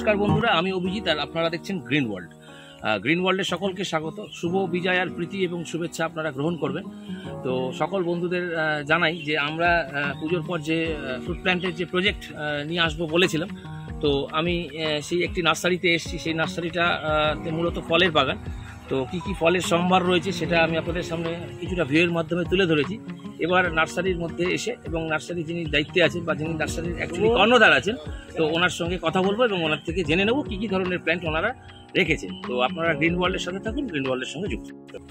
নমস্কার বন্ধুরা, আমি অভিজিৎ আর আপনারা দেখছেন গ্রিন ওয়ার্ল্ড। গ্রিন ওয়ার্ল্ডের সকলকে স্বাগত। শুভ বিজয় আর প্রীতি এবং শুভেচ্ছা আপনারা গ্রহণ করবেন। তো সকল বন্ধুদের জানাই যে আমরা পুজোর পর যে ফ্রুট প্ল্যান্টের যে প্রজেক্ট নিয়ে আসবো বলেছিলাম, তো আমি সেই একটি নার্সারিতে এসেছি। সেই নার্সারিটাতে মূলত ফলের বাগান। তো কি কি ফলের সম্ভার রয়েছে সেটা আমি আপনাদের সামনে কিছুটা ভিউয়ের মাধ্যমে তুলে ধরেছি। এবার নার্সারির মধ্যে এসে এবং নার্সারির যিনি দায়িত্বে আছেন বা যিনি নার্সারির অ্যাকচুয়ালি কর্ণধার আছেন, তো ওনার সঙ্গে কথা বলবো এবং ওনার থেকে জেনে নেব কি কি ধরনের প্ল্যান্ট ওনারা রেখেছেন। তো আপনারা গ্রিন ওয়ার্ল্ডের সাথে থাকুন, গ্রিন ওয়ার্ল্ডের সঙ্গে যুক্ত।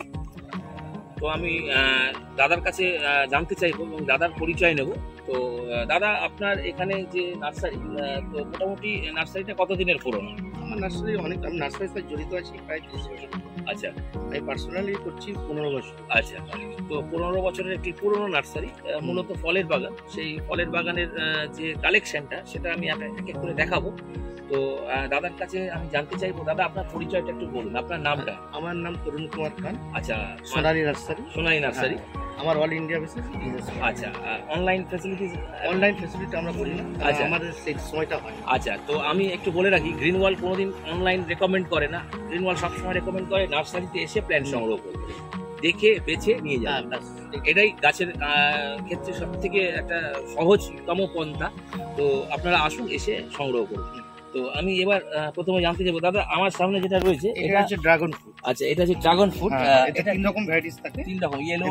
তো আমি দাদার কাছে জানতে চাইবো এবং দাদার পরিচয় নেব। তো দাদা, আপনার এখানে যে নার্সারি, তো মোটামুটি নার্সারিটা কতদিনের পুরনো? আমার নার্সারি অনেক, আমি নার্সারির সাথে জড়িত আছি প্রায় 30 বছর। আচ্ছা, আমি পার্সোনালি করছি 15 বছর। আচ্ছা, তো 15 বছরের একটি পুরনো নার্সারি, মূলত ফলের বাগান। সেই ফলের বাগানের যে কালেকশনটা সেটা আমি এক এক করে দেখাবো। তো দাদার কাছে আমি জানতে চাইবো, দাদা আপনার পরিচয়টা একটু বলুন, আপনার নামটা? আমার নাম তরুণ কুমার খান। আচ্ছা, সোনালী নার্সারি। সোনালী নার্সারি, আমার অল ইন্ডিয়া বেসিস। আচ্ছা, অনলাইন ফ্যাসিলিটিস? অনলাইন ফ্যাসিলিটি আমরা করি না। আচ্ছা, আমাদের সেই সময়টা হয়। আচ্ছা, তো আমি একটু বলে রাখি, গ্রিন ওয়ার্ল্ড কোনোদিন অনলাইন রেকমেন্ড করে না। গ্রিন ওয়ার্ল্ড সবসময় রেকমেন্ড করে নার্সারিতে এসে প্ল্যান্ট সংগ্রহ করবে, দেখে বেছে নিয়ে যাবে। এটাই গাছের ক্ষেত্রে সব থেকে একটা সহজতম পন্থা। তো আপনারা আসুন, এসে সংগ্রহ করুন। তো আমি এবার প্রথমে জানতে চাইবো, দাদা আমার সামনে যেটা রয়েছে এটা হচ্ছে ড্রাগন ফ্রুট। আচ্ছা, এটা হচ্ছে ড্রাগন ফ্রুট। এটা 3 রকম ভ্যারাইটিস থাকে। 3 রকম, ইয়েলো,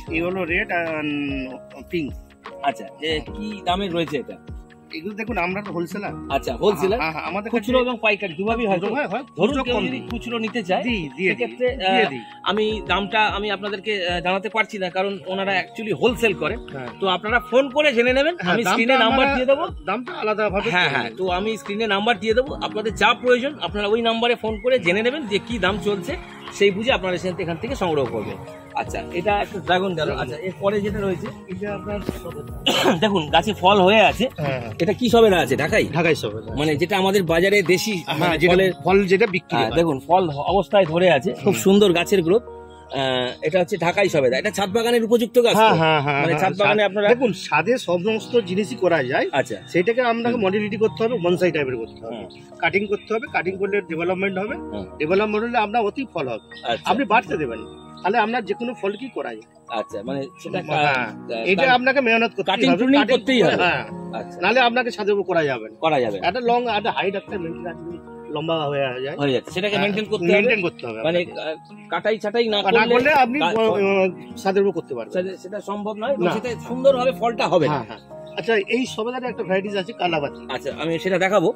রেড আর পিঙ্ক। আচ্ছা, কি দামে রয়েছে এটা? এগুলো দেখুন, আমরা তো হোলসেলার। আচ্ছা, হোলসেলার। আমাদের খুচরো এবং পাইকারি দুভাবেই হয়। ধরুন কেউ যদি খুচরো নিতে চায় সেক্ষেত্রে আমি দামটা আমি আপনাদেরকে জানাতে পারছি না, কারণ ওনারা অ্যাকচুয়ালি হোলসেল করে। তো আপনারা ফোন করে জেনে নেবেন, আমি স্ক্রিনে নাম্বার দিয়ে দেবো। দামটা আলাদা ভাবে। হ্যাঁ, তো আমি স্ক্রিনে নাম্বার দিয়ে দেবো। আপনাদের যা প্রয়োজন আপনারা ওই নাম্বারে ফোন করে জেনে নেবেন যে কি দাম চলছে, সেই বুঝে আপনারা এখান থেকে সংগ্রহ করবেন। আচ্ছা, এটা একটা ড্রাগন গেল। আচ্ছা, এরপরে যেটা রয়েছে এটা আপনার দেখুন গাছে ফল হয়ে আছে। এটা কি সবেদা আছে? ঢাকাই সবেদা, মানে যেটা আমাদের বাজারে দেশি ফল যেটা বিক্রি হয়। দেখুন ফল অবস্থায় ধরে আছে, খুব সুন্দর গাছের গ্রোথ। এটা হচ্ছে ঢাকাই সবেদা। এটা ছাদ বাগানের উপযুক্ত গাছ। মানে ছাদ বাগানে আপনারা দেখুন, ছাদে সমস্ত জিনিসই করা যায়। আচ্ছা, সেটাকে আপনাকে মডিফিকেশন করতে হবে, বনসাই টাইপের করতে হবে, কাটিং করতে হবে। কাটিং করলে ডেভেলপমেন্ট হবে, ডেভেলপমেন্ট হলে আপনার অতি ফল হবে। আপনি বাড়তে দেবেন, তাহলে আপনার যে কোনো ফল কি করা যায়। আচ্ছা, মানে সেটা এটা আপনাকে মেহনত করতেই হবে। আচ্ছা, নালে আপনাকে ছাদের উপর করা যাবে। একটা লং, একটা হাইট, একটা মেইনটেইন লম্বা হয়ে যাচ্ছে, সেটাকে মেইনটেইন করতে হবে। মানে কাটাই ছাটাই না করলে আপনি ছাদের উপর করতে পারবেন, সেটা সম্ভব নয়। সেটা সুন্দরভাবে ফলটা হবে। আচ্ছা, এই সবেদার একটা ভ্যারাইটিস আছে কালাপাতি। আচ্ছা, আমি সেটা দেখাবো।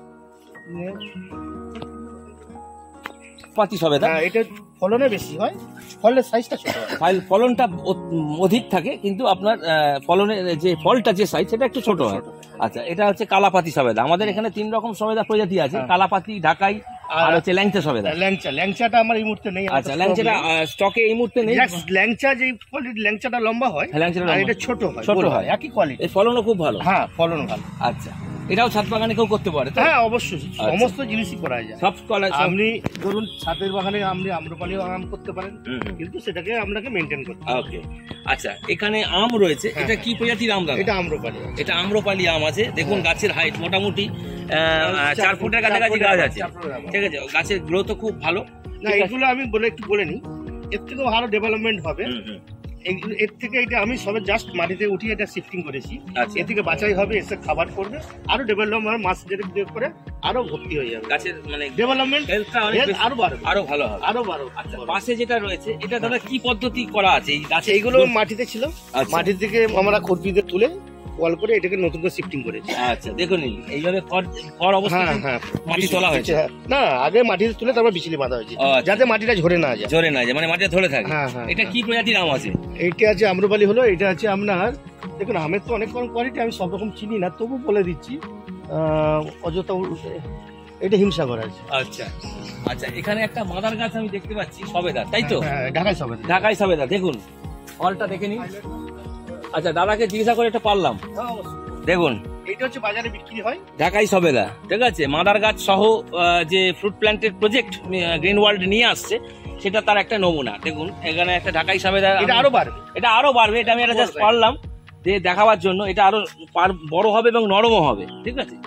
পাতি সবেদা, এটা ফলনে বেশি হয়, ফলের সাইজটা ছোট হয়। ফলনটা অধিক থাকে, কিন্তু আপনার ফলনের যে ফলটা যে সাইজ সেটা একটু ছোট হয়। আচ্ছা, এটা হচ্ছে কালাপাতি সবেদা। আমাদের এখানে 3 রকম সবেদা প্রজাতি আছে, কালাপাতি, ঢাকাই আর হচ্ছে ল্যাংচা সবেদা। ল্যাংচাটা আমার এই মুহূর্তে নেই। আচ্ছা, ল্যাংচাটা স্টকে এই মুহূর্তে নেই। ল্যাংচা যে ল্যাংচাটা লম্বা হয়, এটা ছোট হয়, একই কোয়ালিটি। এর ফলনও খুব ভালো। হ্যাঁ, ফলন ভালো। আচ্ছা, এটাও ছাদ বাগানে কেউ করতে পারে? হ্যাঁ, অবশ্যই, সমস্ত জিনিসই করা যায়। সব আপনি ধরুন ছাদের বাগানে আপনি আম্রপালিও আরাম করতে পারেন, কিন্তু সেটাকে আপনাকে মেইনটেইন করতে হবে। ওকে, আচ্ছা, এখানে আম রয়েছে। এটা কি প্রজাতির আম? এটা আম্রপালি। এটা আম্রপালি আম আছে। দেখুন গাছের হাইট মোটামুটি 4 ফুটের কাছাকাছি গাছ আছে। ঠিক আছে, গাছের গ্রোথও খুব ভালো। না, এগুলো আমি একটু বলে নিই, এর থেকে ভালো ডেভেলপমেন্ট হবে। এর থেকে এটা আমি সবে জাস্ট মাটিতে উঠিয়ে এটা শিফটিং করেছি। এর থেকে বাঁচাই হবে, এসে খাবার করবে, আরো ডেভেলপমেন্ট মাস করে আরো ভর্তি হয়ে যাবে। গাছের মানে ডেভেলপমেন্ট আরো বাড়বে, আরো ভালো হবে, আরো বাড়ো। আচ্ছা, পাশে যেটা রয়েছে এটা দাদা কি পদ্ধতি করা আছে? এই গাছে এইগুলো মাটিতে ছিল, মাটি থেকে আমরা খুরপিতে তুলে ওয়াল করে এটাকে নতুন করে শিফটিং করেছি। আচ্ছা, দেখুন এইভাবে খড় অবস্থায় মাটি তোলা হয়েছে। না, আগে মাটিতে তুলে তারপর বিচলি বাঁধা হয়েছে, যাতে মাটিটা ঝরে না যায়। মানে মাটিটা ধরে থাকে। এটা কি প্রজাতির আম আছে? এইটা আছে আম্রপালি হলো। এটা আছে আপনার, দেখুন আমের তো অনেক রকম কোয়ালিটি, আমি সব রকম চিনি না, তবু বলে দিচ্ছি। অযথা এটা হিমসাগর আছে। আচ্ছা, আচ্ছা, এখানে একটা মাদার গাছ আমি দেখতে পাচ্ছি, সবেদা, তাই তো? ঢাকাই সবেদা। দেখুন ফলটা দেখে নিন। আচ্ছা, দাদাকে জিজ্ঞাসা করে এটা পারলাম। দেখুন, এটা হচ্ছে বাজারে বিক্রি হয় ঢাকাই সবেদা। ঠিক আছে, মাদার গাছ সহ যে ফ্রুট প্ল্যান্টের প্রজেক্ট গ্রিন ওয়ার্ল্ড নিয়ে আসছে, সেটা তার একটা নমুনা। দেখুন এখানে একটা ঢাকাই সবেদা। এটা আরো বাড়বে। এটা আমি জাস্ট পারলাম যে দেখাবার জন্য। এটা আরো বড় হবে এবং নরমও হবে। ঠিক আছে,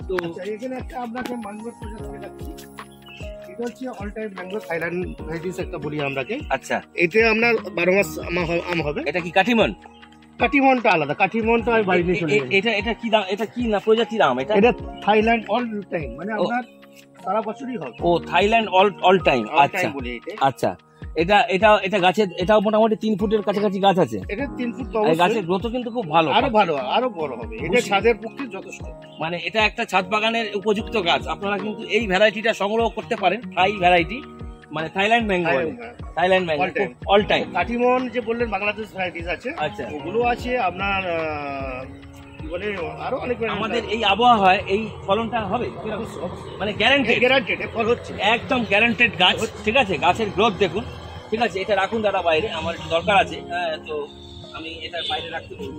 তো এখানে একটা আপনাকে ম্যাঙ্গো প্রজাতি দেখাচ্ছি। এটা হচ্ছে all time mango Thailand varieties একটা বলি আমরাকে। আচ্ছা, এটা আপনার 12 মাস আম হবে। এটা কি কাটিমন? কাটিমনটা আলাদা, কাটিমনটা আমি বাড়ি নিয়ে চলে যাই। এটা কি দাম? এটা কি না প্রজাতির আম? এটা থাইল্যান্ড অল টাইম, মানে আপনার সারা বছরই হবে। ও থাইল্যান্ড অল টাইম। আচ্ছা আচ্ছা, এটা গাছের, এটাও মোটামুটি 3 ফুটের কাছাকাছি গাছ আছে। এটা 3 ফুট গাছের গ্রোথ কিন্তু খুব ভালো, আরো বড় হবে। এটা ছাদের পক্ষে যথেষ্ট, মানে এটা একটা ছাদ বাগানের উপযুক্ত গাছ। আপনারা কিন্তু এই ভ্যারাইটিটা সংগ্রহ করতে পারেন, থাই ভ্যারাইটি, মানে Thailand mango, Thailand mango all time. Katimon যে বললেন বাংলাদেশ ভ্যারাইটিস আছে। আচ্ছা, ওগুলো আছে আপনার কি বলে আরো অনেক। আমাদের এই আবহাওয়ায় এই ফলনটা হবে মানে গ্যারান্টেড ফল হচ্ছে, একদম গ্যারান্টেড গাছ। ঠিক আছে, গাছের গ্রোথ দেখুন। ঠিক আছে, এটা রাখুন দাদা বাইরে, আমার একটু দরকার আছে। তো আমি এটা বাইরে রাখতে বলবো।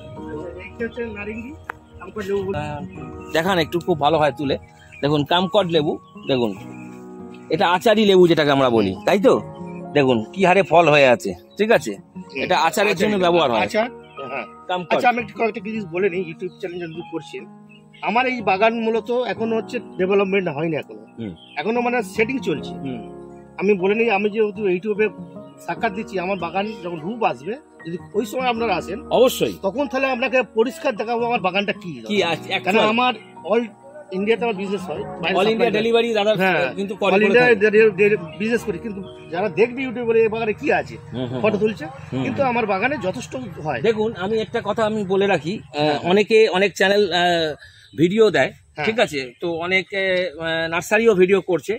দেখান একটু, খুব ভালো হয় তুলে। দেখুন কামকট লেবু, দেখুন এটা আচারি লেবু যেটাকে আমরা বলি, তাই তো? দেখুন কি হারে ফল হয়ে আছে। ঠিক আছে, এটা আচারের জন্য ব্যবহার হয়। আচ্ছা, আমি একটু কয়েকটা জিনিস বলে নিই। ইউটিউব চ্যানেল যদি করছেন, আমার এই বাগান মূলত এখনো হচ্ছে ডেভেলপমেন্ট হয়নি, এখনো মানে সেটিং চলছে। আমি বলে নিই, আমি যেহেতু ইউটিউবে সাক্ষাৎ দিচ্ছি, আমার বাগান যখন রূপ আসবে, যদি ওই সময় আপনারা আসেন অবশ্যই, তখন তাহলে আপনাকে পরিষ্কার দেখাবো আমার বাগানটা কি আছে। কারণ আমার অল ইন্ডিয়াতে আমার বিজনেস হয়, অল ইন্ডিয়া ডেলিভারি দাদা, কিন্তু অল ইন্ডিয়া বিজনেস করি। কিন্তু যারা দেখবে ইউটিউবে এই বাগানে কি আছে, ফটো তুলছে, কিন্তু আমার বাগানে যথেষ্ট হয়। দেখুন আমি একটা কথা আমি বলে রাখি, অনেকে অনেক চ্যানেল ভিডিও দেয়, ঠিক আছে, তো অনেকে নার্সারিও ভিডিও করছে।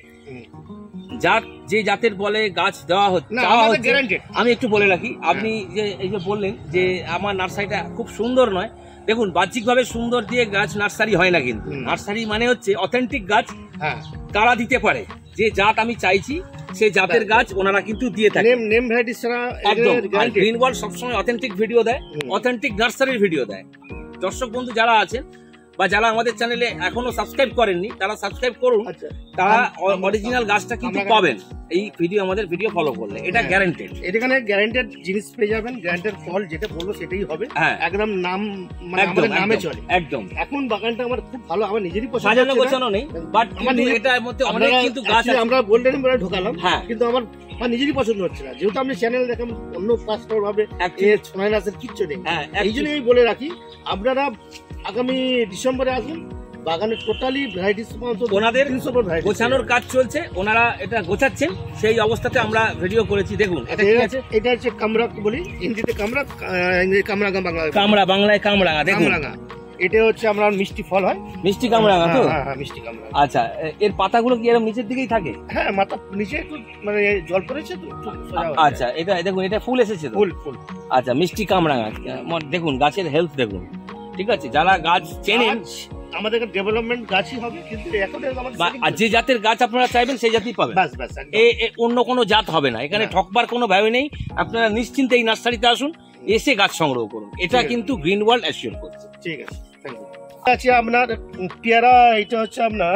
যে জাতের বলে গাছ দেওয়া হচ্ছে, আমি একটু বলে রাখি, আপনি যে এই যে বললেন যে আমার নার্সারিটা খুব সুন্দর নয়, দেখুন বাহ্যিক ভাবে সুন্দর দিয়ে গাছ নার্সারি হয় না। কিন্তু নার্সারি মানে হচ্ছে অথেন্টিক গাছ কারা দিতে পারে, যে জাত আমি চাইছি সেই জাতের গাছ ওনারা কিন্তু দিয়ে থাকে। নেম ভ্যারাইটিস ছাড়া একদম। গ্রিন ওয়ার্ল্ড সবসময় অথেন্টিক ভিডিও দেয়, অথেন্টিক নার্সারির ভিডিও দেয়। দর্শক বন্ধু যারা আছেন বা যারা আমাদের চ্যানেলে এখনো সাবস্ক্রাইব করেননি, তারা সাবস্ক্রাইব করুন। তারা অরিজিনাল গাছটা কিন্তু পাবেন এই আমাদের ভিডিও ফলো করলে। এটা গ্যারান্টেড, এখানে গ্যারান্টেড জিনিস পেয়ে যাবেন। গ্যারান্টেড ফল যেটা বলবো সেটাই হবে, একদম নাম মানে আমাদের নামে চলে। একদম। এখন বাগানটা আমার খুব ভালো, আমার নিজেরই পছন্দ। সাজানো গোছানো নেই, বাট এটার মধ্যে অনেক কিন্তু গাছ আমরা গোল্ডেন বলে ঢোকালাম, কিন্তু আমার নিজেরই পছন্দ হচ্ছে না। যেহেতু আপনি চ্যানেল দেখেন অন্য কাস্টমার ভাবে কিচ্ছু নেই, এই জন্য আমি বলে রাখি আপনারা আগামী ডিসেম্বরে আসুন, বাগানের টোটালি ভ্যারাইটিস ওনাদের গোছানোর কাজ চলছে, ওনারা এটা গোছাচ্ছেন, সেই অবস্থাতে আমরা ভিডিও করেছি। দেখুন এটা হচ্ছে কামরা বলি, হিন্দিতে কামরা, কামরাঙা বাংলায় কামরাঙা। দেখুন এটা হচ্ছে আমরা মিষ্টি ফল হয়, মিষ্টি কামরাঙা তো? হ্যাঁ মিষ্টি কামরাঙা। আচ্ছা, এর পাতাগুলো কি এরকম নিচের দিকেই থাকে? হ্যাঁ, মাথা নিচে একটু মানে জল পড়েছে তো। আচ্ছা, এটা দেখুন, এটা ফুল এসেছে তো? ফুল। আচ্ছা, মিষ্টি কামরাঙা। দেখুন গাছের হেলথ দেখুন। ঠিক আছে, যারা গাছ চেনেন, আমাদের ডেভেলপমেন্ট গাছই হবে, কিন্তু এখন যে জাতের গাছ আপনারা চাইবেন সেই জাতই পাবেন, অন্য কোনো জাত হবে না। এখানে ঠকবার কোনো ভয় নেই, আপনারা নিশ্চিন্তে এই নার্সারিতে আসুন, এসে গাছ সংগ্রহ করুন। এটা কিন্তু গ্রিন ওয়ার্ল্ড অ্যাসিওর করছে। ঠিক আছে, আছে আপনার পেয়ারা। এটা হচ্ছে আপনার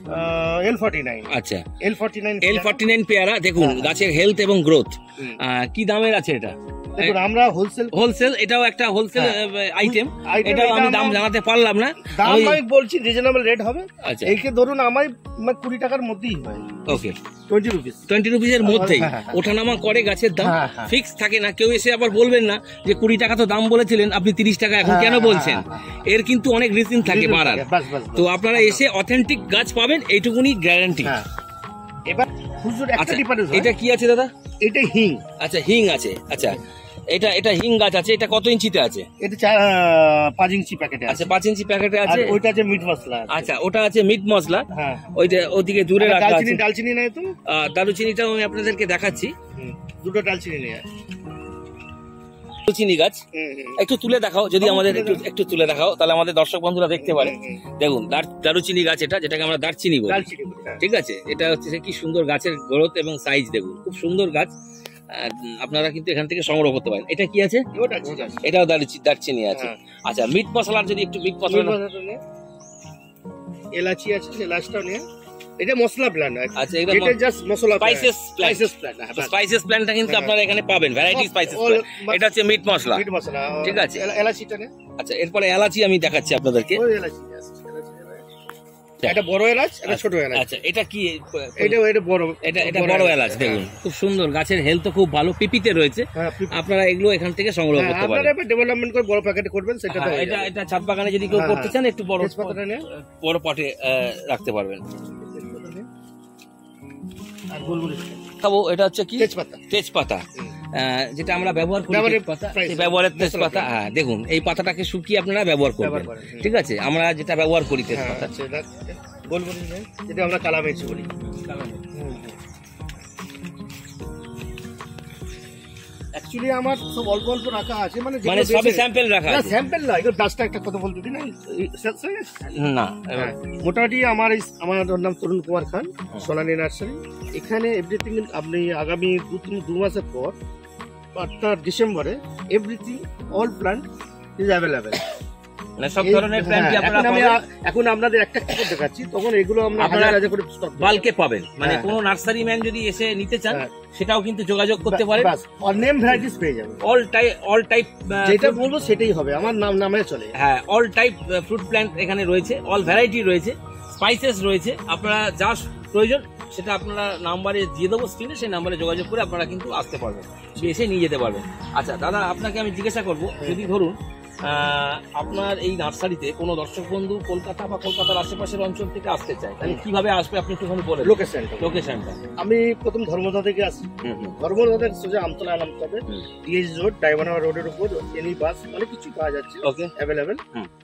L49। আচ্ছা, L49 পেয়ারা। দেখুন গাছের হেলথ এবং গ্রোথ। কি দামের আছে এটা? দেখুন আমরা হোলসেল, এটাও একটা হোলসেল আইটেম। এটাও আমি দাম জানাতে পারলাম না, আমি বলছি রিজনেবল রেট হবে। আচ্ছা, এইকে ধরুন আমার 20 টাকার মধ্যেই হয়। ওকে, 20 রুপিসের মধ্যেই ওঠানামা করে গাছের দাম, ফিক্স থাকে না। কেউ এসে আবার বলবেন না যে 20 টাকা তো দাম বলেছিলেন, আপনি 30 টাকা এখন কেন বলছেন। এর কিন্তু অনেক রিজন থাকে বাড়ার। তো আপনারা এসে অথেন্টিক গাছ পাবেন, এইটুকুনি গ্যারান্টি। এবার এটা কি আছে দাদা? এটা হিং। আচ্ছা, হিং আছে। আচ্ছা, এটা হিং গাছ আছে। এটা কত ইঞ্চিতে আছে? এটা 5 ইঞ্চি প্যাকেটে আছে। আচ্ছা, 5 ইঞ্চি প্যাকেটে আছে। ওইটা আছে মিট মশলা। আচ্ছা, ওটা আছে মিট মশলা। ওইটা ওদিকে দূরে রাখা আছে। ডালচিনি নাই তো? দারুচিনিটাও আমি আপনাদেরকে দেখাচ্ছি। দুটো ডালচিনি নিয়ে দারুচিনি গাছ একটু তুলে দেখাও, যদি আমাদের একটু তুলে দেখাও, তাহলে আমাদের দর্শক বন্ধুরা দেখতে পারে। দেখুন দারুচিনি গাছ, এটা যেটাকে আমরা দারচিনি বলি। ঠিক আছে, এটা হচ্ছে কি সুন্দর গাছের গ্রোথ এবং সাইজ দেখুন, খুব সুন্দর গাছ। আপনারা কিন্তু এখান থেকে সংগ্রহ করতে পারেন। এটা কি আছে? এটাও দারচিনি আছে। আচ্ছা, মিট মশলার যদি একটু মিট মশলা, এলাচি আছে, এলাচটাও নিয়ে। এটা মশলা প্ল্যান্ট। আচ্ছা, এটা জাস্ট মশলা স্পাইসেস প্ল্যান্টটা কিন্তু আপনারা এখানে পাবেন, ভ্যারাইটি স্পাইসেস প্ল্যান্ট। এটা হচ্ছে মিট মশলা। ঠিক আছে, এলাচিটা নিয়ে। আচ্ছা, এরপরে এলাচি আমি দেখাচ্ছি আপনাদেরকে। এটা বড় এলাচ, এটা ছোট এলাচ। আচ্ছা, এটা কি? এটা বড়, এটা বড় এলাচ। দেখুন খুব সুন্দর, গাছের হেলথ তো খুব ভালো, পিপিতে রয়েছে। আপনারা এগুলো এখান থেকে সংগ্রহ করতে পারেন। আপনারা ডেভেলপমেন্ট করে বড় প্যাকেটে করবেন সেটা। এটা ছাদ বাগানে যদি কেউ করতে চান একটু বড় বড় পটে রাখতে পারবেন। আর গোলমরিচ খাবো, এটা হচ্ছে কি? তেজপাতা, যেটা আমরা ব্যবহার করি, ব্যবহারের তেজপাতা। হ্যাঁ, দেখুন এই পাতাটাকে শুকিয়ে আপনারা ব্যবহার করবেন, ঠিক আছে? আমরা যেটা ব্যবহার করি তেজপাতা, গোলমরিচ যেটা আমরা কালা মির্চ বলি। অ্যাকচুয়ালি আমার সব অল্প অল্প রাখা আছে, মানে সবই স্যাম্পল রাখা আছে। স্যাম্পল না, এটা ডাস্টটা একটা কথা বলতে দিন না। মোটামুটি আমার নাম তরুণ কুমার খান, সোনালী নার্সারি। এখানে এভরিথিং আপনি আগামী 2 মাসের পর অর্থাৎ ডিসেম্বরে everything all plant is available. মানে সব ধরনের প্ল্যান্ট আপনারা এখন আপনাদের একটা করে দেখাচ্ছি, তখন এগুলো আপনারা করে বাল্কে পাবেন। মানে কোনো নার্সারি ম্যান যদি এসে নিতে চান সেটাও কিন্তু যোগাযোগ করতে পারেন। অল নেম ভ্যারাইটিস পেয়ে যাবেন। অল টাইপ যেটা বলবো সেটাই হবে, আমার নামে চলে। হ্যাঁ, অল টাইপ ফ্রুট প্ল্যান্ট এখানে রয়েছে, অল ভ্যারাইটি রয়েছে, স্পাইসেস রয়েছে। আপনারা যা প্রয়োজন সেটা আপনারা নাম্বারে দিয়ে দেবো স্ক্রিনে, সেই নাম্বারে যোগাযোগ করে আপনারা কিন্তু আসতে পারবেন, এসে নিয়ে যেতে পারবেন। আচ্ছা দাদা, আপনাকে আমি জিজ্ঞাসা করবো, যদি ধরুন আপনার এই নার্সারিতে কোনো দর্শক বন্ধু কলকাতা বা কলকাতার আশেপাশের অঞ্চল থেকে আসতে চায়, তাহলে কিভাবে আসবে আপনি একটুখানি বলেন লোকেশনটা। আমি প্রথম ধর্মদা থেকে আসি, ধর্মদা থেকে সোজা আমতলা নামতে হবে, ডিএস রোড, ডায়মন্ড রোডের উপর এনি বাস অনেক কিছু পাওয়া যাচ্ছে, ওকে অ্যাভেলেবেল।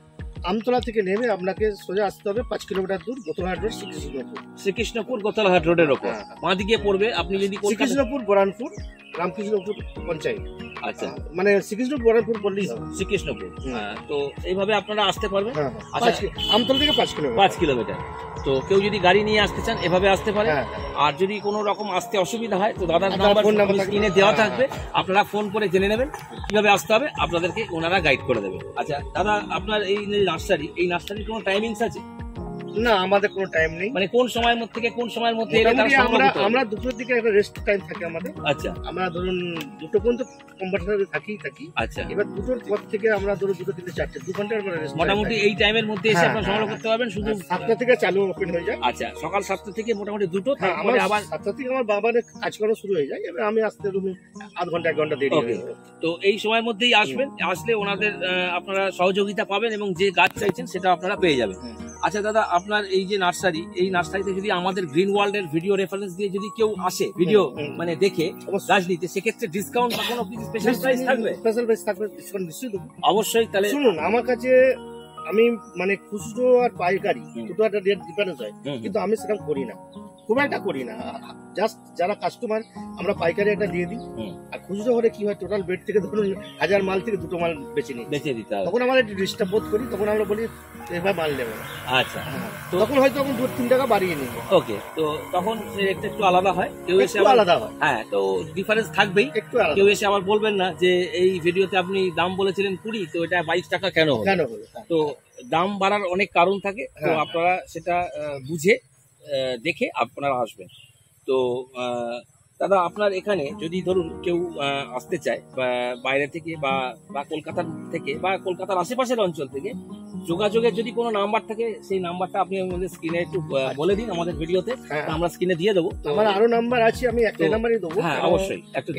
আমতলা থেকে নেমে আপনাকে সোজা আসতে হবে 5 কিলোমিটার দূর, গোতলহাট রোড, শ্রীকৃষ্ণপুর গোতলহাট রোডের ওপর বাঁ দিকে পড়বে। আপনি যদি শ্রীকৃষ্ণপুর বরানপুর রামকৃষ্ণপুর পঞ্চায়েত, আচ্ছা মানে শ্রীকৃষ্ণপুর বরানপুর বললেই হবে, শ্রীকৃষ্ণপুর। তো এইভাবে আপনারা আসতে পারবেন। আচ্ছা, আমতলা থেকে 5 কিলোমিটার। তো কেউ যদি গাড়ি নিয়ে আসতে চান এভাবে আসতে পারে। আর যদি কোনো রকম আসতে অসুবিধা হয় তো দাদার নাম্বার স্ক্রিনে দেওয়া থাকবে, আপনারা ফোন করে জেনে নেবেন কিভাবে আসতে হবে, আপনাদেরকে ওনারা গাইড করে দেবে। আচ্ছা দাদা, আপনার এই নার্সারির কোনো টাইমিংস আছে? না, আমাদের কোনো টাইম নেই। মানে কোন সময়ের মধ্যে থেকে কোন সময়ের মধ্যে আমরা দুটোর দিকে একটা রেস্ট টাইম থাকে আমাদের। আচ্ছা, আমরা ধরুন 2টো পর্যন্ত কম্পালসারি থাকি। আচ্ছা, এবার 2টোর পর থেকে আমরা ধরুন 2টো থেকে 4টে 2 ঘন্টার রেস্ট। মোটামুটি এই টাইমের মধ্যে এসে আপনারা সংগ্রহ করতে পারবেন। শুধু 7টা থেকে চালু ওপেন হয়ে যায়। আচ্ছা, সকাল 7টা থেকে মোটামুটি 2টো, তারপরে আবার 7টা থেকে আমার বাবার কাজ করা শুরু হয়ে যায়। এবার আমি আসতে রুমে আধ ঘন্টা 1 ঘন্টা দেরি হবে। তো এই সময়ের মধ্যেই আসবেন, আসলে ওনাদের আপনারা সহযোগিতা পাবেন এবং যে গাছ চাইছেন সেটা আপনারা পেয়ে যাবেন। আচ্ছা দাদা, আপনার এই যে নার্সারি, এই নার্সারিতে যদি আমাদের গ্রিন ওয়ার্ল্ড এর ভিডিও রেফারেন্স দিয়ে যদি কেউ আসে ভিডিও মানে দেখে গাছ নিতে, সেক্ষেত্রে ডিসকাউন্ট বা কোনো কিছু স্পেশাল প্রাইস থাকবে? স্পেশাল প্রাইস থাকবে, ডিসকাউন্ট নিশ্চয়ই দেবো। অবশ্যই। তাহলে শুনুন, আমার কাছে আমি মানে খুচরো আর পাইকারি দুটো একটা রেট ডিফারেন্স হয়, কিন্তু আমি সেরকম করি না, খুব একটা করি না। জাস্ট যারা কাস্টমার আমরা পাইকারি একটা দিয়ে দিই, আর খুচরো হলে কি হয়, টোটাল বেড থেকে ধরুন 1000 মাল থেকে 2টো মাল বেঁচে দিতে হয়, তখন আমরা একটু ডিস্টার্ব বোধ করি, তখন আমরা বলি এবার মাল নেবো। আচ্ছা, তখন হয়তো 2-3 টাকা বাড়িয়ে নিই। ওকে, তো তখন রেটটা একটু আলাদা হয়, কেউ এসে আলাদা হয়। হ্যাঁ, তো ডিফারেন্স থাকবেই একটু। কেউ এসে আবার বলবেন না যে এই ভিডিওতে আপনি দাম বলেছিলেন 20, তো এটা 22 টাকা কেন হলো? তো দাম বাড়ার অনেক কারণ থাকে, তো আপনারা সেটা বুঝে দেখে আপনারা আসবেন। তো দাদা, আপনার এখানে যদি ধরুন কেউ আসতে চায় বাইরে থেকে বা কলকাতার থেকে বা কলকাতার আশেপাশের অঞ্চল থেকে, যোগাযোগের যদি কোনো নাম্বার থাকে সেই নাম্বারটা আপনি আমাদের স্ক্রিনে একটু বলে দিন আমাদের ভিডিওতে, আমরা স্ক্রিনে দিয়ে দেবো। আমার আরো নাম্বার আছে, আমি একটা নাম্বারই দেবো। হ্যাঁ, অবশ্যই।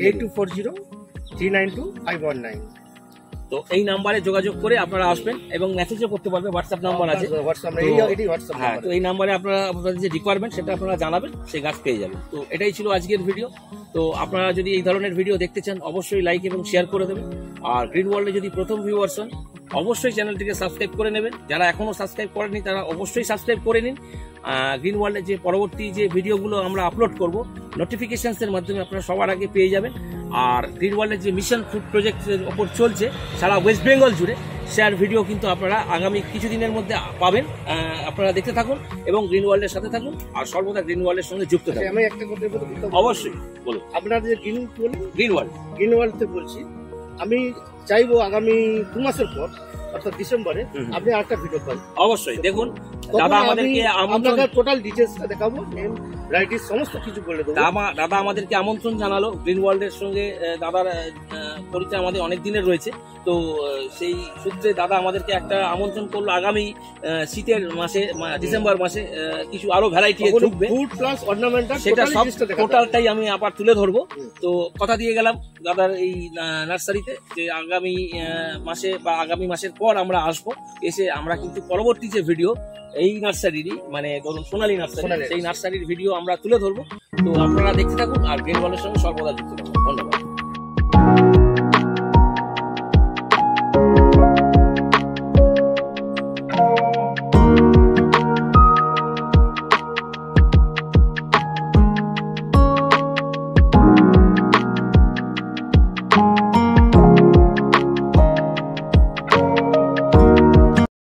8240392319। তো এই নাম্বারে যোগাযোগ করে আপনারা আসবেন এবং মেসেজও করতে পারবেন, হোয়াটসঅ্যাপ নাম্বার আছে। হ্যাঁ, তো এই নাম্বারে আপনাদের যে রিকোয়ারমেন্ট সেটা আপনারা জানাবেন, সেই গাছ পেয়ে যাবেন। তো এটাই ছিল আজকের ভিডিও। তো আপনারা যদি এই ধরনের ভিডিও দেখতে চান অবশ্যই লাইক এবং শেয়ার করে দেবেন। আর গ্রিন ওয়ার্ল্ডে যদি প্রথম ভিউয়ার্স হন অবশ্যই চ্যানেলটিকে সাবস্ক্রাইব করে নেবেন। যারা এখনো সাবস্ক্রাইব করেনি তারা অবশ্যই সাবস্ক্রাইব করে নিন। গ্রিন ওয়ার্ল্ডের যে পরবর্তী যে ভিডিওগুলো আমরা আপলোড করব নোটিফিকেশনসের মাধ্যমে আপনারা সবার আগে পেয়ে যাবেন। আর গ্রিন ওয়ার্ল্ডের যে মিশন ফুড প্রজেক্টের ওপর চলছে সারা ওয়েস্ট বেঙ্গল জুড়ে, শেয়ার ভিডিও কিন্তু আপনারা আগামী কিছুদিনের মধ্যে পাবেন। আপনারা দেখতে থাকুন এবং গ্রিন ওয়ার্ল্ডের সাথে থাকুন, আর সর্বদা গ্রিন ওয়ার্ল্ডের সঙ্গে যুক্ত থাকুন। আমি একটা কথা বলবো, অবশ্যই বলুন। আপনারা যে গ্রিন ওয়ার্ল্ড বলছি, আমি চাইবো আগামী 2 মাসের পর অর্থাৎ ডিসেম্বরে আপনি আরেকটা ভিডিও পাবেন। অবশ্যই দেখুন দাদা, আমাদেরকে আপনাদের টোটাল ডিটেইলসটা দেখাবো, নেম ভ্যারাইটিস সমস্ত কিছু বলে দেবো। দাদা আমাদেরকে আমন্ত্রণ জানালো, গ্রিন ওয়ার্ল্ডের সঙ্গে দাদার পরিচয় আমাদের অনেক দিনের রয়েছে। তো সেই সূত্রে দাদা আমাদেরকে একটা আমন্ত্রণ করলো, আগামী শীতের মাসে ডিসেম্বর মাসে কিছু আরো ভ্যারাইটি ঢুকবে, সেটা সব টোটালটাই আমি আবার তুলে ধরবো। তো কথা দিয়ে গেলাম দাদার এই নার্সারিতে যে আগামী মাসে বা আগামী মাসের পর আমরা আসবো, এসে আমরা কিন্তু পরবর্তী যে ভিডিও এই নার্সারিরই মানে ধরুন সোনালী নার্সারি, সেই নার্সারির ভিডিও আমরা তুলে ধরবো। তো আপনারা দেখতে থাকুন আর গ্রিন ওয়ার্ল্ডের সঙ্গে সর্বদা যুক্ত থাকুন। ধন্যবাদ।